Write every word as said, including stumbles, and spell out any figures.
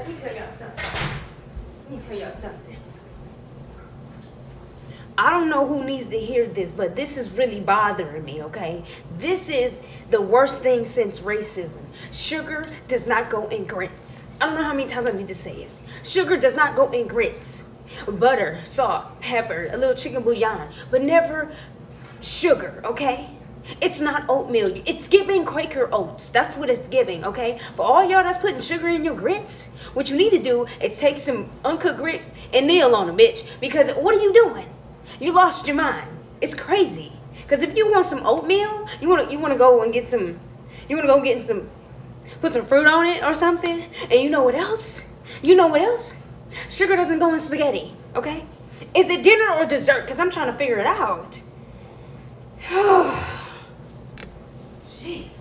Let me tell y'all something. Let me tell y'all something. I don't know who needs to hear this, but this is really bothering me, okay? This is the worst thing since racism. Sugar does not go in grits. I don't know how many times I need to say it. Sugar does not go in grits. Butter, salt, pepper, a little chicken bouillon, but never sugar, okay? It's not oatmeal. It's giving Quaker Oats. That's what it's giving, okay? For all y'all that's putting sugar in your grits, what you need to do is take some uncooked grits and kneel on them, bitch. Because what are you doing? You lost your mind. It's crazy. Because if you want some oatmeal, you want to you want to go and get some, you want to go get some, put some fruit on it or something. And you know what else? You know what else? Sugar doesn't go in spaghetti, okay? Is it dinner or dessert? Because I'm trying to figure it out. Jeez.